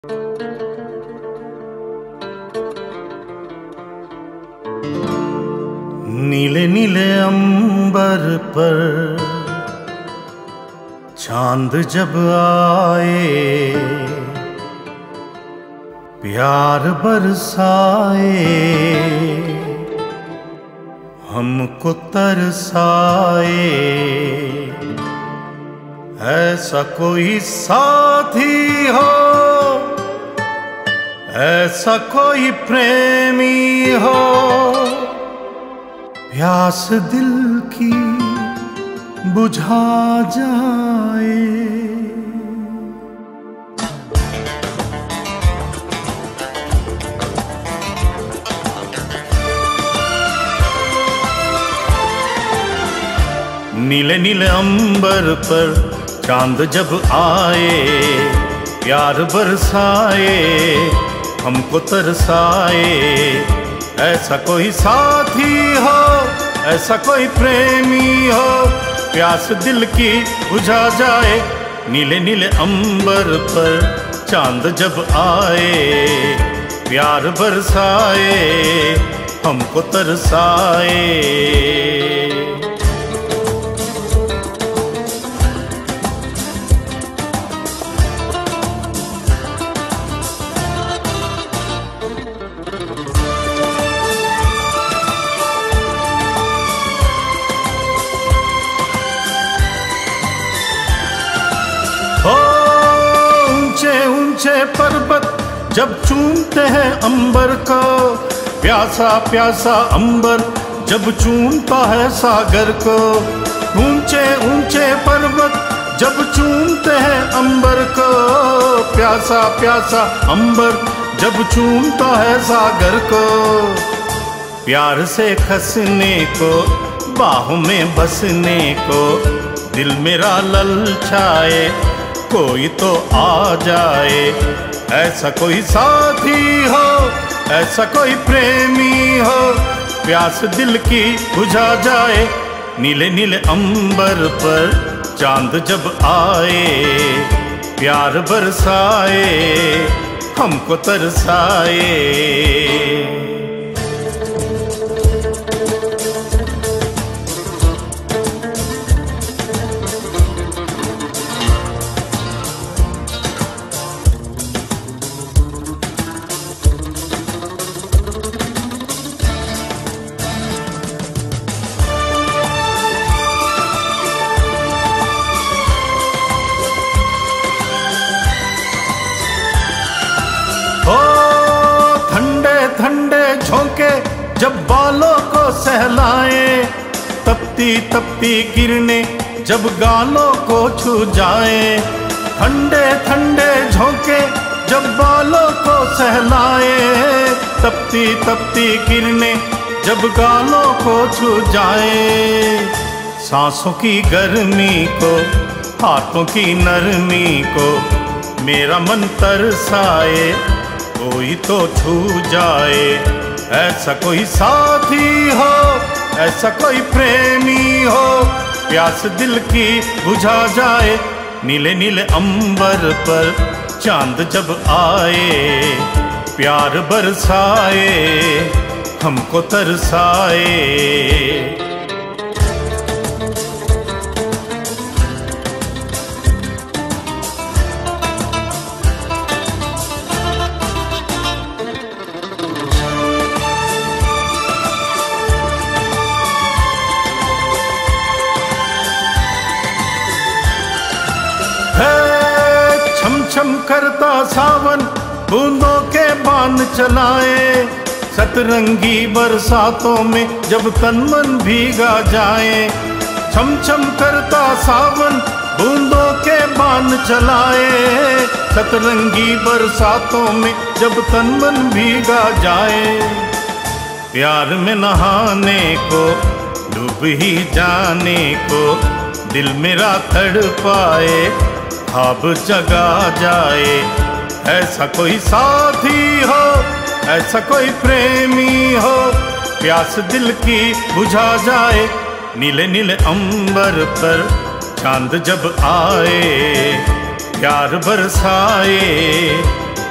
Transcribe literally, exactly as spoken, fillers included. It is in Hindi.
नीले नीले अंबर पर चांद जब आए, प्यार बरसाए, हमको तरसाए। ऐसा कोई साथी हो, ऐसा कोई प्रेमी हो, प्यास दिल की बुझा जाए। नीले नीले अंबर पर चांद जब आए, प्यार बरसाए, हमको तरसाए। ऐसा कोई साथी हो, ऐसा कोई प्रेमी हो, प्यास दिल की बुझा जाए। नीले नीले अंबर पर चांद जब आए, प्यार बरसाए, हमको तरसाए। ऊंचे पर्वत जब चूमते हैं अंबर को, प्यासा प्यासा अंबर जब चूमता है सागर को। ऊंचे ऊंचे पर्वत जब चूमते हैं अंबर को, प्यासा प्यासा अंबर जब चूमता है सागर को। प्यार से खसने को, बाहों में बसने को, दिल मेरा ललचाए, कोई तो आ जाए। ऐसा कोई साथी हो, ऐसा कोई प्रेमी हो, प्यास दिल की बुझा जाए। नीले नीले अंबर पर चांद जब आए, प्यार बरसाए, हमको तरसाए। जब बालों को सहलाए, तपती तपती किरणें जब गालों को छू जाए। ठंडे ठंडे झोंके जब बालों को सहलाए, तपती तपती किरणें जब गालों को छू जाए। सांसों की गर्मी को, हाथों की नरमी को, मेरा मन तरसाए, कोई तो छू जाए। ऐसा कोई साथी हो, ऐसा कोई प्रेमी हो, प्यास दिल की बुझा जाए। नीले नीले अंबर पर चांद जब आए, प्यार बरसाए, हमको तरसाए। छम करता सावन बूंदों के बाण चलाए, सतरंगी बरसातों में जब तन मन भीगा जाए। छम छम करता सावन बूंदों के बाण चलाए, सतरंगी बरसातों में जब तन मन भीगा जाए। प्यार में नहाने को, डूब ही जाने को, दिल मेरा तड़पाए, ख्वाब जगा जाए। ऐसा कोई साथी हो, ऐसा कोई प्रेमी हो, प्यास दिल की बुझा जाए। नीले नीले अंबर पर चांद जब आए, प्यार बरसाए,